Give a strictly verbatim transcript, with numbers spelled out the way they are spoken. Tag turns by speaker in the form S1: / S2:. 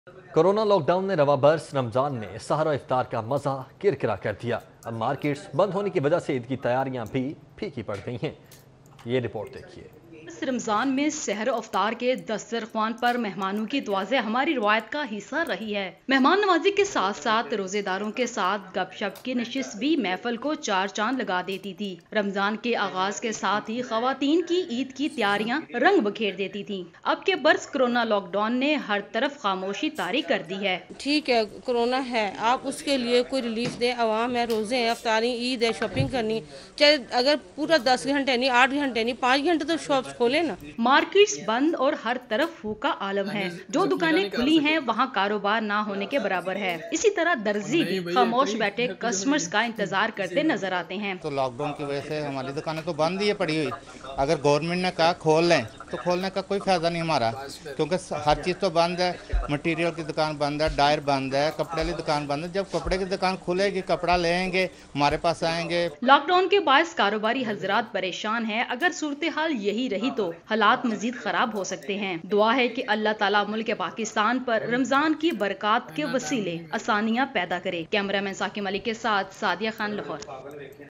S1: Corona lockdown ने रवा बरस रमजान में सहर इफ्तार का मजा किरकिरा कर दिया। अब मार्केट्स बंद होने की वजह से ईद की तैयारियां भी फीकी पड़ गई हैं। ये रिपोर्ट देखिए।
S2: इस रमजान में सहर अफ्तार के दस्तरख्वान पर मेहमानों की दुआएं हमारी रवायत का हिस्सा रही है। मेहमान नवाजी के साथ साथ रोजेदारों के साथ गपशप की नशिश भी महफिल को चार चांद लगा देती थी। रमजान के आगाज के साथ ही खवातीन की ईद की तैयारियां रंग बखेर देती थी। अब के बरस कोरोना लॉकडाउन ने हर तरफ खामोशी तारी कर दी है।
S3: ठीक है, कोरोना है, आप उसके लिए कोई रिलीफ दे। अवाम है, रोजे हैं, अफ्तारी, ईद है, शॉपिंग करनी, चाहे अगर पूरा दस घंटे नहीं, आठ घंटे नहीं, पाँच घंटे तो शॉप्स खोले ना।
S2: मार्केट्स बंद और हर तरफ फूका आलम है। जो दुकानें खुली हैं वहां कारोबार ना होने के बराबर है। इसी तरह दर्जी भी खामोश बैठे कस्टमर्स का इंतजार करते नजर आते हैं।
S4: तो लॉकडाउन की वजह से हमारी दुकानें तो बंद ही है पड़ी हुई। अगर गवर्नमेंट ने कहा खोल लें तो खोलने का कोई फायदा नहीं हमारा, क्योंकि हर चीज़ तो बंद है। मटेरियल की दुकान बंद है, डायर बंद है, कपड़े की दुकान बंद है। जब कपड़े की दुकान खुलेगी, कपड़ा लेंगे, हमारे पास आएंगे।
S2: लॉकडाउन के बायस कारोबारी हजरात परेशान हैं। अगर सूरत हाल यही रही तो हालात मजीद खराब हो सकते हैं। दुआ है कि अल्लाह ताला मुल्क पाकिस्तान पर रमजान की बरकत के वसीले आसानियां पैदा करे। कैमरामैन साकिब अली के साथ सादिया खान, लाहौर।